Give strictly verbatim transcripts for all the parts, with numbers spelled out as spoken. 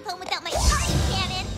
home without my party cannon.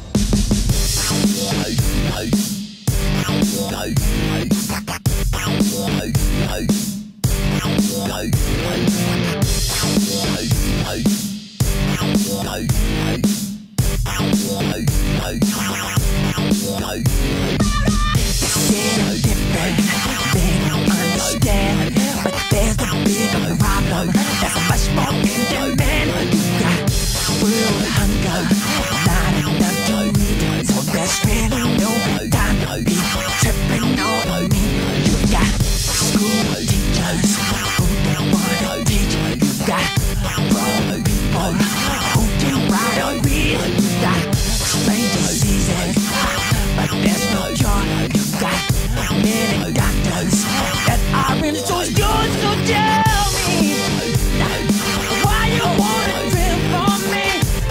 Understand, but there's a bigger problem that's much more in demand. You got world hunger, not enough to eat, so there's really no time to be tripping on me. You got school teachers who don't wanna teach. You got grown people who can write or read. You got strange diseases, but there's no cure. You got many doctors that are in so good, so tell me why you wanna trip on me.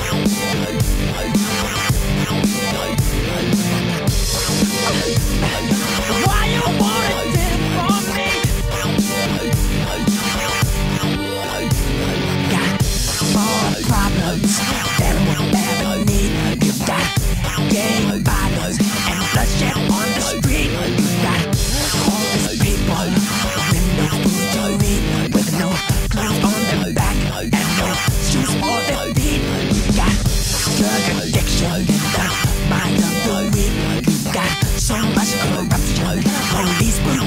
Why you wanna trip on me? Got more problems than we'll ever need. You got gang violence and bloodshed on the street. You got homeless people with no food to eat, with no clothes on their back and no shoes for their feet. You got drug addiction in the mind of the weak. You got so much corruption, police brutality.